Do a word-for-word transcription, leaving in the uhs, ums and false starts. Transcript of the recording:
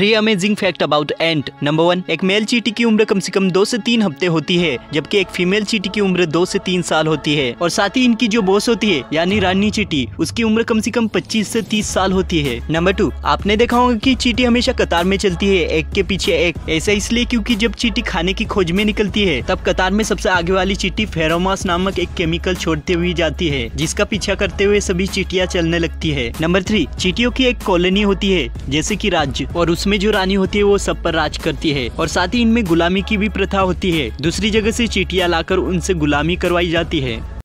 Three amazing fact about ant. Number one, एक male चींटी की उम्र कम से कम दो से तीन हफ्ते होती है, जबकि एक फीमेल चींटी की उम्र दो से तीन साल होती है। और साथ ही इनकी जो बॉस होती है यानी रानी चींटी, उसकी उम्र कम से कम पच्चीस से तीस साल होती है। नंबर टू, आपने देखा होगा कि चींटी हमेशा कतार में चलती है, एक के पीछे एक। ऐसा इसलिए क्योंकि जब चींटी खाने की खोज में निकलती है तब कतार में सबसे आगे वाली चींटी फेरोमोन्स नामक एक केमिकल छोड़ते हुए जाती है, जिसका पीछा करते हुए सभी चींटियां चलने लगती है। नंबर थ्री, चींटियों की एक कॉलोनी होती है जैसे कि राज्य, और उसमें जो रानी होती है वो सब पर राज करती है। और साथ ही इनमें गुलामी की भी प्रथा होती है, दूसरी जगह से चींटियां लाकर उनसे गुलामी करवाई जाती है।